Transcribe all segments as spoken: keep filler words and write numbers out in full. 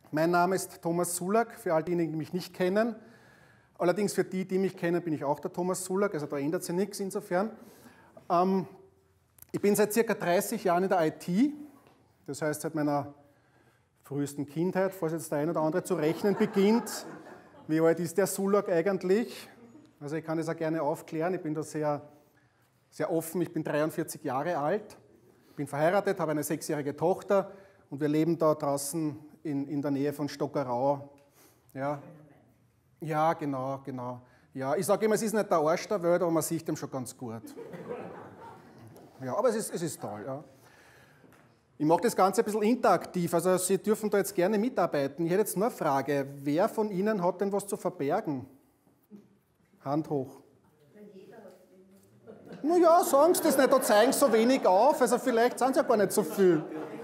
Mein Name ist Thomas Sulak, für all diejenigen, die mich nicht kennen. Allerdings für die, die mich kennen, bin ich auch der Thomas Sulak, also da ändert sich nichts insofern. Ähm, ich bin seit circa dreißig Jahren in der I T, das heißt seit meiner frühesten Kindheit, falls jetzt der eine oder andere zu rechnen beginnt. Wie alt ist der Sulak eigentlich? Also ich kann das auch gerne aufklären, ich bin da sehr, sehr offen, ich bin dreiundvierzig Jahre alt, bin verheiratet, habe eine sechsjährige Tochter und wir leben da draußen in, in der Nähe von Stockerau. Ja, ja genau, genau. Ja, ich sage immer, es ist nicht der Arsch der Welt, aber man sieht ihm schon ganz gut. Ja, aber es ist, es ist toll. Ja. Ich mache das Ganze ein bisschen interaktiv, also Sie dürfen da jetzt gerne mitarbeiten. Ich hätte jetzt nur eine Frage, wer von Ihnen hat denn was zu verbergen? Hand hoch. Na ja, sagen Sie das nicht, da zeigen Sie so wenig auf, also vielleicht sind es ja gar nicht so viel.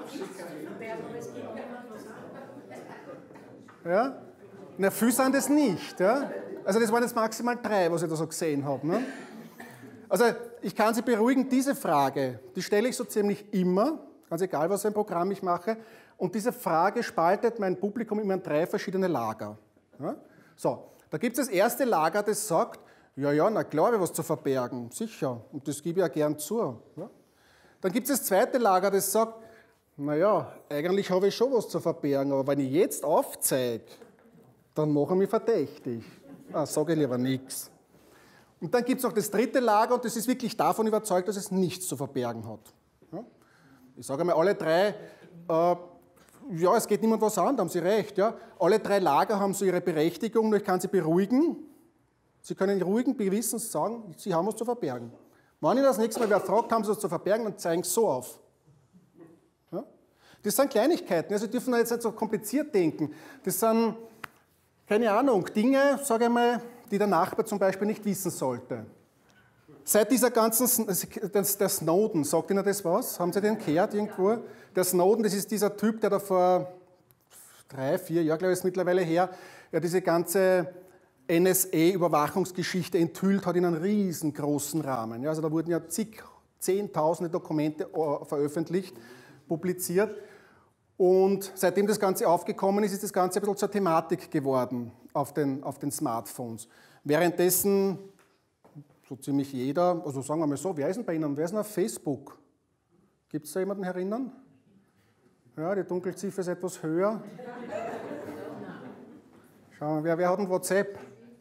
Ja? Na, viel sind das nicht. Ja? Also das waren jetzt maximal drei, was ich da so gesehen habe. Ne? Also ich kann Sie beruhigen, diese Frage, die stelle ich so ziemlich immer, ganz egal, was für ein Programm ich mache, und diese Frage spaltet mein Publikum immer in drei verschiedene Lager. Ja? So, da gibt es das erste Lager, das sagt, ja, ja, na klar, habe ich was zu verbergen, sicher, und das gebe ich ja gern zu. Ja? Dann gibt es das zweite Lager, das sagt, naja, eigentlich habe ich schon was zu verbergen, aber wenn ich jetzt aufzeige, dann mache ich mich verdächtig. Ah, sage ich lieber nichts. Und dann gibt es noch das dritte Lager, und das ist wirklich davon überzeugt, dass es nichts zu verbergen hat. Ja? Ich sage einmal, alle drei, äh, ja, es geht niemand was an, da haben Sie recht. Ja? Alle drei Lager haben so ihre Berechtigung, nur ich kann Sie beruhigen. Sie können ruhigen Gewissens sagen, Sie haben was zu verbergen. Wenn Ihnen das nächste Mal wer fragt, haben Sie was zu verbergen, dann zeigen Sie so auf. Ja? Das sind Kleinigkeiten, also Sie dürfen jetzt nicht so kompliziert denken. Das sind, keine Ahnung, Dinge, sage ich mal, die der Nachbar zum Beispiel nicht wissen sollte. Seit dieser ganzen, der Snowden, sagt Ihnen das was? Haben Sie den gehört irgendwo? Der Snowden, das ist dieser Typ, der da vor drei, vier Jahren, glaube ich, ist mittlerweile her, ja, diese ganze N S A-Überwachungsgeschichte enthüllt hat in einem riesengroßen Rahmen. Ja, also da wurden ja zig, zehntausende Dokumente veröffentlicht, publiziert. Und seitdem das Ganze aufgekommen ist, ist das Ganze ein bisschen zur Thematik geworden auf den, auf den Smartphones. Währenddessen so ziemlich jeder, also sagen wir mal so, wer ist denn bei Ihnen, wer ist denn auf Facebook? Gibt es da jemanden herinnen? Ja, die Dunkelziffer ist etwas höher. Schauen wir, wer, wer hat denn WhatsApp?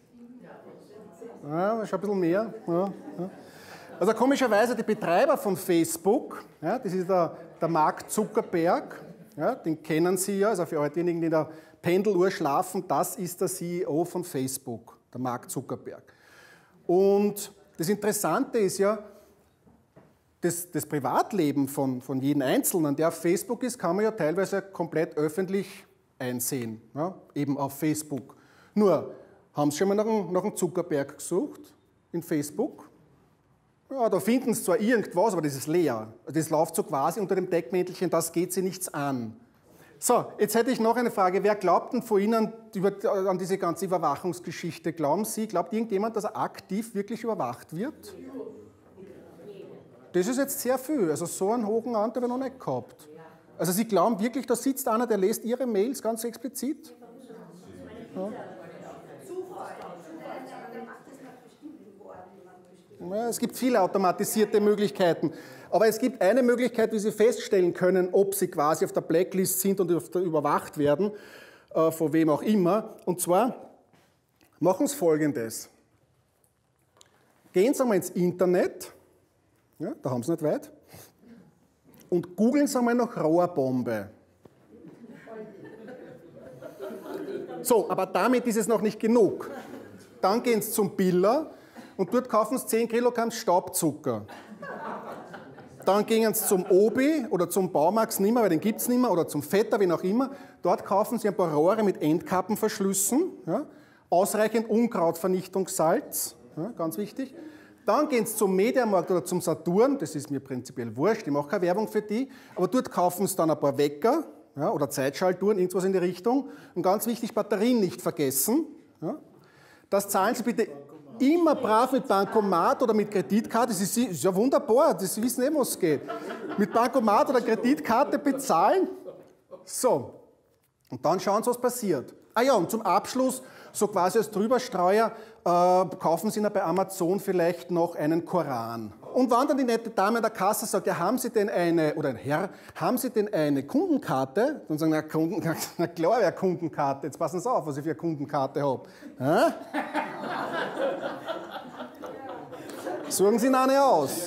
Ja, das ist ein bisschen mehr. Ja, ja. Also komischerweise die Betreiber von Facebook, ja, das ist der, der Mark Zuckerberg, ja, den kennen Sie ja, also für all diejenigen, die in der Pendeluhr schlafen, das ist der C E O von Facebook, der Mark Zuckerberg. Und das Interessante ist ja, das, das Privatleben von, von jedem Einzelnen, der auf Facebook ist, kann man ja teilweise komplett öffentlich einsehen, ja, eben auf Facebook. Nur, haben Sie schon mal nach einem, nach einem Zuckerberg gesucht in Facebook? Ja, da finden Sie zwar irgendwas, aber das ist leer. Das läuft so quasi unter dem Deckmäntelchen, das geht Sie nichts an. So, jetzt hätte ich noch eine Frage. Wer glaubt denn von Ihnen über, an diese ganze Überwachungsgeschichte? Glauben Sie, glaubt irgendjemand, dass er aktiv wirklich überwacht wird? Das ist jetzt sehr viel. Also so einen hohen Anteil habe ich noch nicht gehabt. Also Sie glauben wirklich, da sitzt einer, der liest Ihre Mails ganz explizit? Ja. Ja, es gibt viele automatisierte Möglichkeiten. Aber es gibt eine Möglichkeit, wie Sie feststellen können, ob Sie quasi auf der Blacklist sind und überwacht werden, äh, von wem auch immer. Und zwar machen Sie Folgendes. Gehen Sie einmal ins Internet, ja, da haben Sie nicht weit, und googeln Sie einmal nach Rohrbombe. So, aber damit ist es noch nicht genug. Dann gehen Sie zum Biller und dort kaufen Sie zehn Kilogramm Staubzucker. Dann gehen Sie zum Obi oder zum Baumax nicht mehr, weil den gibt es nicht mehr, oder zum Vetter, wie auch immer. Dort kaufen Sie ein paar Rohre mit Endkappenverschlüssen, ja, ausreichend Unkrautvernichtungssalz, ja, ganz wichtig. Dann gehen Sie zum Mediamarkt oder zum Saturn, das ist mir prinzipiell wurscht, ich mache keine Werbung für die, aber dort kaufen Sie dann ein paar Wecker, ja, oder Zeitschaltuhren, irgendwas in die Richtung. Und ganz wichtig, Batterien nicht vergessen. Ja. Das zahlen Sie bitte immer brav mit Bankomat oder mit Kreditkarte. Das ist, ist ja wunderbar, das, Sie wissen eh, was geht. Mit Bankomat oder Kreditkarte bezahlen. So, Und dann schauen Sie, was passiert. Ah ja, und zum Abschluss, so quasi als Drüberstreuer, äh, kaufen Sie Ihnen bei Amazon vielleicht noch einen Koran. Und wenn dann die nette Dame an der Kasse sagt, ja, haben Sie denn eine, oder ein Herr, haben Sie denn eine Kundenkarte? Dann sagen, na, Kunden, na klar, ja, Kundenkarte. Jetzt passen Sie auf, was ich für eine Kundenkarte habe. Ja? Suchen Sie Ihnen eine aus.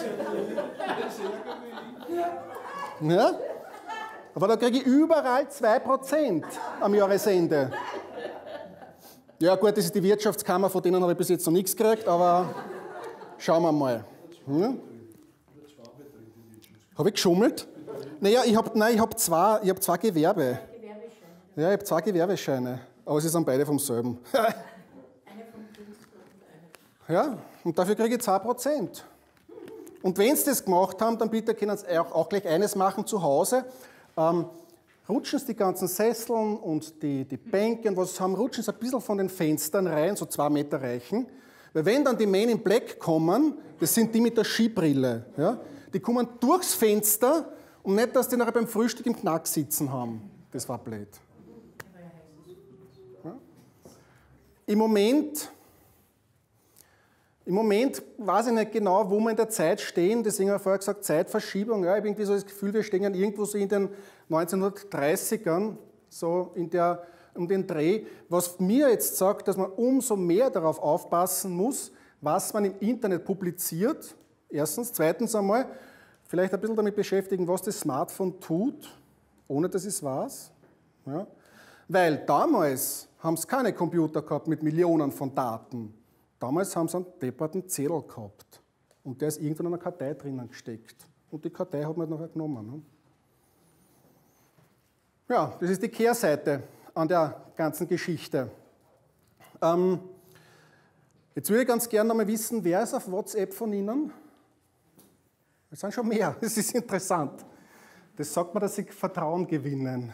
Ja? Aber da kriege ich überall zwei Prozent am Jahresende. Ja gut, das ist die Wirtschaftskammer, von denen habe ich bis jetzt noch nichts gekriegt, aber schauen wir mal. Hm? Habe ich geschummelt? Naja, ich habe ich hab zwei, ich hab zwei Gewerbe. Ja, ich habe zwei Gewerbescheine, aber sie sind beide vom selben. Ja, und dafür kriege ich zwei Prozent. Und wenn Sie das gemacht haben, dann bitte können Sie auch, auch gleich eines machen zu Hause. Ähm, rutschen Sie die ganzen Sesseln und die, die Bänke und was Sie haben, rutschen Sie ein bisschen von den Fenstern rein, so zwei Meter reichen. Weil wenn dann die Men in Black kommen, das sind die mit der Skibrille, ja, die kommen durchs Fenster und nicht, dass die nachher beim Frühstück im Knack sitzen haben. Das war blöd. Ja. Im Moment... Im Moment weiß ich nicht genau, wo wir in der Zeit stehen, deswegen habe ich vorher gesagt, Zeitverschiebung. Ja, ich habe irgendwie so das Gefühl, wir stehen irgendwo so in den neunzehnhundertdreißigern, so in der, um den Dreh. Was mir jetzt sagt, dass man umso mehr darauf aufpassen muss, was man im Internet publiziert, erstens. Zweitens einmal, vielleicht ein bisschen damit beschäftigen, was das Smartphone tut, ohne dass ich es weiß. Ja. Weil damals haben sie keine Computer gehabt mit Millionen von Daten. Damals haben sie einen depperten Zettel gehabt und der ist irgendwo in einer Kartei drinnen gesteckt. Und die Kartei hat man nachher genommen. Ne? Ja, das ist die Kehrseite an der ganzen Geschichte. Ähm, jetzt würde ich ganz gerne noch mal wissen, wer ist auf WhatsApp von Ihnen? Es sind schon mehr, das ist interessant. Das sagt man, dass Sie Vertrauen gewinnen.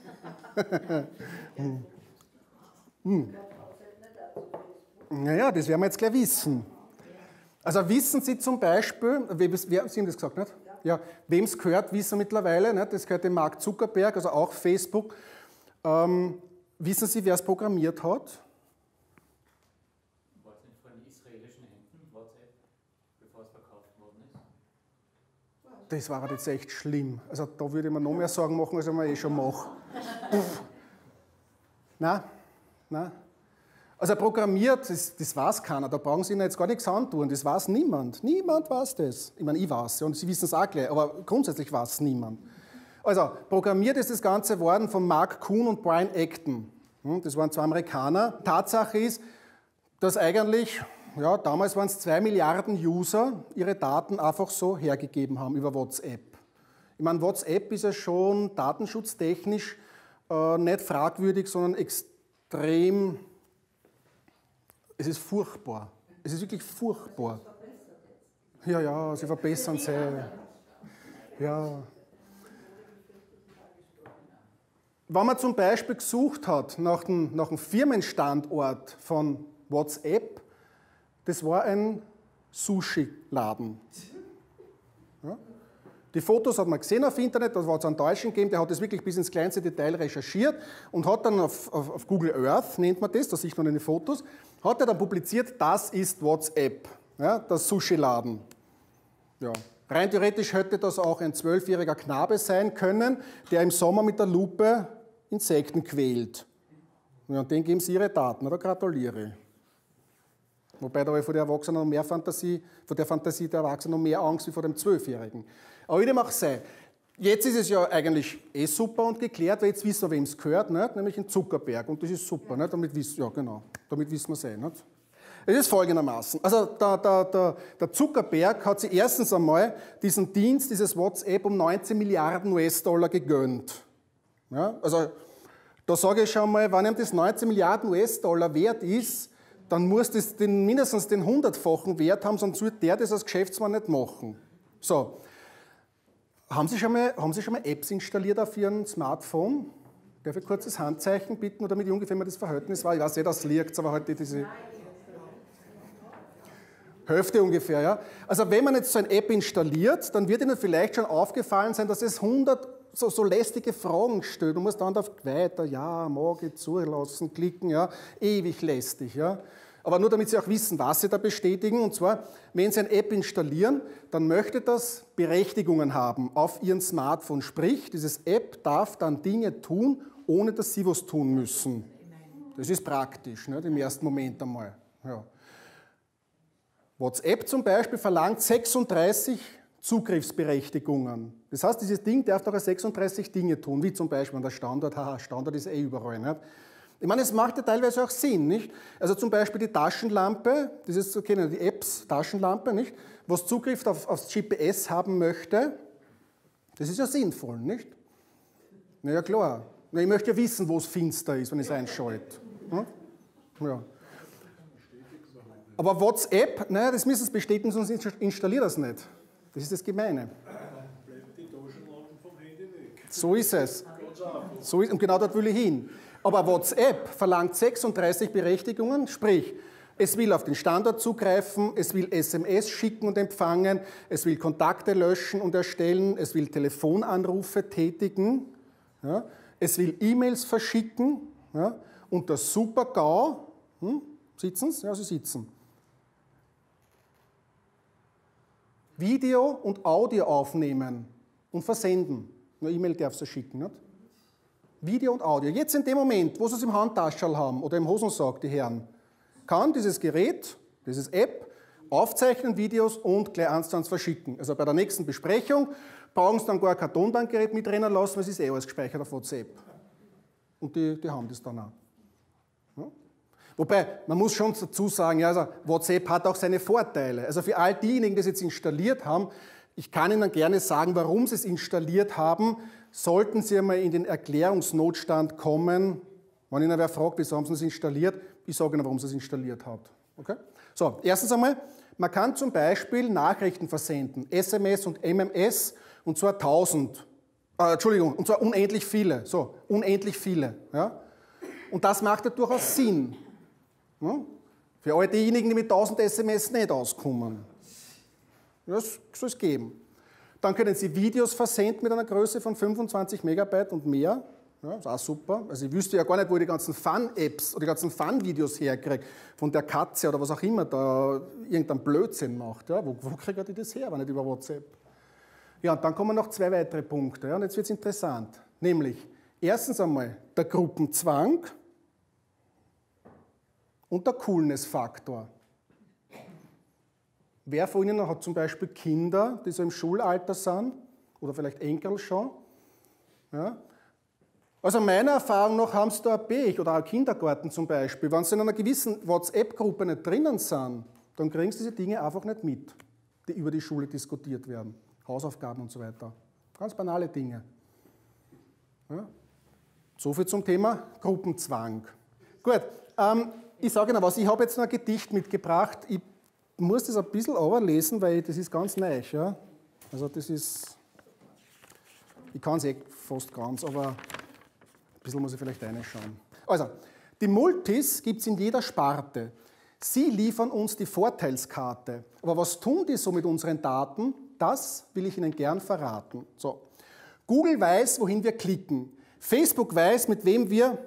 hm. Hm. Naja, das werden wir jetzt gleich wissen. Also wissen Sie zum Beispiel, wer, Sie haben das gesagt, nicht? Ja. Wem es gehört, wissen wir mittlerweile, nicht? Das gehört dem Mark Zuckerberg, also auch Facebook. Ähm, wissen Sie, wer es programmiert hat? War es nicht von israelischen Händen, WhatsApp, bevor es verkauft worden ist? Das war jetzt echt schlimm. Also da würde ich mir noch mehr Sorgen machen, als ich mir eh schon mache. Nein, nein. Also programmiert, das, das weiß keiner, da brauchen Sie Ihnen jetzt gar nichts antun, das weiß niemand. Niemand weiß das. Ich meine, ich weiß und Sie wissen es auch gleich, aber grundsätzlich weiß es niemand. Also, programmiert ist das Ganze worden von Mark Kuhn und Brian Acton. Das waren zwei Amerikaner. Tatsache ist, dass eigentlich, ja, damals waren es zwei Milliarden User, ihre Daten einfach so hergegeben haben über WhatsApp. Ich meine, WhatsApp ist ja schon datenschutztechnisch äh, nicht fragwürdig, sondern extrem... Es ist furchtbar. Es ist wirklich furchtbar. Ja, ja, sie verbessern sie. Ja. Wenn man zum Beispiel gesucht hat nach dem, nach dem Firmenstandort von WhatsApp, das war ein Sushi-Laden. Ja. Die Fotos hat man gesehen auf Internet, da hat es einen Deutschen gegeben, der hat das wirklich bis ins kleinste Detail recherchiert und hat dann auf, auf, auf Google Earth, nennt man das, da sieht man in den Fotos, hat er dann publiziert, das ist WhatsApp, ja, das Sushi-Laden. Ja. Rein theoretisch hätte das auch ein zwölfjähriger Knabe sein können, der im Sommer mit der Lupe Insekten quält. Ja, und denen geben sie ihre Daten, da gratuliere ich. Wobei da habe ich vor der Erwachsenen noch mehr Fantasie, vor der Fantasie der Erwachsenen noch mehr Angst wie vor dem Zwölfjährigen. Aber wie dem auch sei. Jetzt ist es ja eigentlich eh super und geklärt, weil jetzt wissen wir, wem es gehört, nicht? Nämlich in Zuckerberg. Und das ist super, nicht? Damit wissen, ja, genau, damit wissen wir es eh. Nicht? Es ist folgendermaßen. Also der, der, der, der Zuckerberg hat sich erstens einmal diesen Dienst, dieses WhatsApp, um neunzehn Milliarden U S-Dollar gegönnt. Ja? Also da sage ich schon mal, wenn ihm das neunzehn Milliarden U S-Dollar wert ist, dann muss das den, mindestens den hundertfachen Wert haben, sonst wird der das als Geschäftsmann nicht machen. So. Haben Sie, schon mal, haben Sie schon mal Apps installiert auf Ihrem Smartphone? Darf ich ein kurzes Handzeichen bitten, oder damit ich ungefähr mal das Verhältnis war? Ich weiß nicht, das liegt, aber heute diese Hälfte ungefähr, ja. Also wenn man jetzt so eine App installiert, dann wird Ihnen vielleicht schon aufgefallen sein, dass es hundert so, so lästige Fragen stellt. Du musst dann auf weiter, ja, mag ich zulassen, klicken, ja, ewig lästig. Ja. Aber nur damit Sie auch wissen, was Sie da bestätigen. Und zwar, wenn Sie eine App installieren, dann möchte das Berechtigungen haben auf Ihrem Smartphone. Sprich, dieses App darf dann Dinge tun, ohne dass Sie was tun müssen. Das ist praktisch, ne, im ersten Moment einmal. Ja. WhatsApp zum Beispiel verlangt sechsunddreißig Zugriffsberechtigungen. Das heißt, dieses Ding darf doch sechsunddreißig Dinge tun, wie zum Beispiel der Standard, haha, Standard ist eh überall. Nicht? Ich meine, es macht ja teilweise auch Sinn, nicht? Also zum Beispiel die Taschenlampe, das ist zu kennen, die Apps Taschenlampe, nicht? Was Zugriff auf, aufs G P S haben möchte, das ist ja sinnvoll, nicht? Na ja, klar. Ich möchte ja wissen, wo es finster ist, wenn ich es einschalte. Hm? Ja. Aber WhatsApp, naja, das müssen Sie bestätigen, sonst installiert das nicht. Das ist das Gemeine. So ist es. So ist, und genau dort will ich hin. Aber WhatsApp verlangt sechsunddreißig Berechtigungen, sprich, es will auf den Standort zugreifen, es will S M S schicken und empfangen, es will Kontakte löschen und erstellen, es will Telefonanrufe tätigen, ja, es will E-Mails verschicken, ja, und der Super-GAU, hm, sitzen Sie? Ja, Sie sitzen. Video und Audio aufnehmen und versenden. Eine E-Mail darf sie schicken. Nicht? Video und Audio. Jetzt in dem Moment, wo Sie es im Handtaschel haben oder im Hosensack, die Herren, kann dieses Gerät, dieses App, aufzeichnen Videos und gleich eins zu eins verschicken. Also bei der nächsten Besprechung brauchen Sie dann gar kein Tonbandgerät mitrennen lassen, weil es ist eh alles gespeichert auf WhatsApp. Und die, die haben das dann auch. Ja? Wobei, man muss schon dazu sagen, ja, also WhatsApp hat auch seine Vorteile. Also für all diejenigen, die es jetzt installiert haben, ich kann Ihnen gerne sagen, warum Sie es installiert haben. Sollten Sie einmal in den Erklärungsnotstand kommen, wenn Ihnen wer fragt, wieso haben Sie es installiert, ich sage Ihnen, warum Sie es installiert haben. Okay? So, erstens einmal, man kann zum Beispiel Nachrichten versenden, S M S und M M S, und zwar tausend, äh, Entschuldigung, und zwar unendlich viele, so, unendlich viele. Ja? Und das macht ja durchaus Sinn. Ja? Für all diejenigen, die mit tausend S M S nicht auskommen. Das soll es geben. Dann können Sie Videos versenden mit einer Größe von fünfundzwanzig Megabyte und mehr. Ja, ist auch super. Also ich wüsste ja gar nicht, wo ich die ganzen Fun-Apps oder die ganzen Fun-Videos herkriege. Von der Katze oder was auch immer da irgendein Blödsinn macht. Ja, wo, wo kriege ich das her, wenn nicht über WhatsApp? Ja, und dann kommen noch zwei weitere Punkte. Ja, und jetzt wird es interessant. Nämlich, erstens einmal der Gruppenzwang und der Coolness-Faktor. Wer von Ihnen hat zum Beispiel Kinder, die so im Schulalter sind, oder vielleicht Enkel schon? Ja? Also meiner Erfahrung nach haben Sie da ein Pech, oder auch Kindergarten zum Beispiel. Wenn Sie in einer gewissen WhatsApp-Gruppe nicht drinnen sind, dann kriegen Sie diese Dinge einfach nicht mit, die über die Schule diskutiert werden. Hausaufgaben und so weiter. Ganz banale Dinge. Ja? So viel zum Thema Gruppenzwang. Gut, ähm, ich sage Ihnen was, ich habe jetzt noch ein Gedicht mitgebracht. Ich muss das ein bisschen lesen, weil das ist ganz neu. Ja? Also das ist, ich kann es eh fast ganz, aber ein bisschen muss ich vielleicht reinschauen. Also, die Multis gibt es in jeder Sparte. Sie liefern uns die Vorteilskarte. Aber was tun die so mit unseren Daten? Das will ich Ihnen gern verraten. So. Google weiß, wohin wir klicken. Facebook weiß, mit wem wir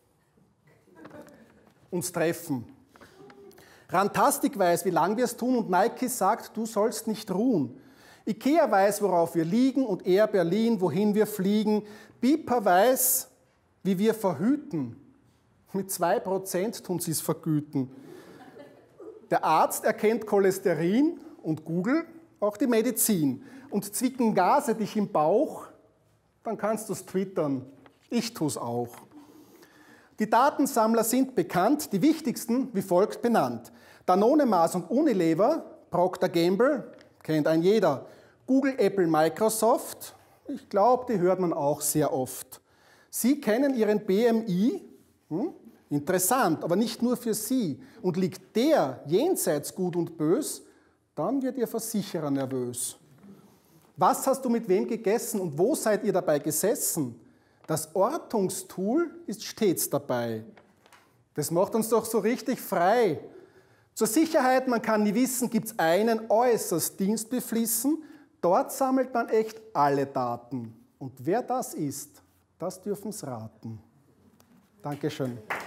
uns treffen. Rantastic weiß, wie lange wir es tun, und Nike sagt, du sollst nicht ruhen. Ikea weiß, worauf wir liegen, und Air Berlin, wohin wir fliegen. Bipa weiß, wie wir verhüten. Mit zwei Prozent tun sie es vergüten. Der Arzt erkennt Cholesterin und Google auch die Medizin. Und zwicken Gase dich im Bauch, dann kannst du es twittern. Ich tue es auch. Die Datensammler sind bekannt, die wichtigsten wie folgt benannt. Danone, Mars und Unilever, Procter Gamble, kennt ein jeder. Google, Apple, Microsoft, ich glaube, die hört man auch sehr oft. Sie kennen Ihren B M I, hm? Interessant, aber nicht nur für Sie. Und liegt der jenseits gut und bös, dann wird Ihr Versicherer nervös. Was hast du mit wem gegessen und wo seid ihr dabei gesessen? Das Ortungstool ist stets dabei. Das macht uns doch so richtig frei. Zur Sicherheit, man kann nie wissen, gibt es einen äußerst dienstbeflissen. Dort sammelt man echt alle Daten. Und wer das ist, das dürfen Sie raten. Dankeschön.